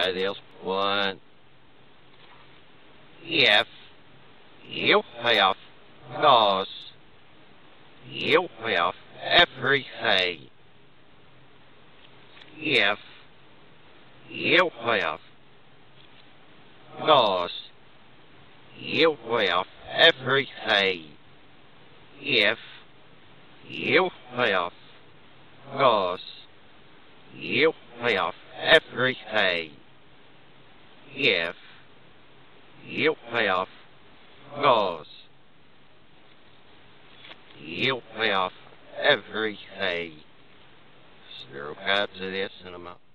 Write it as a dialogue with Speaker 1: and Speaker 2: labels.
Speaker 1: try this one. If you have lost you have everything. If you have lost you have everything. If you have lost you have everything. If you have lost you have everything. Zero cards of this in a month.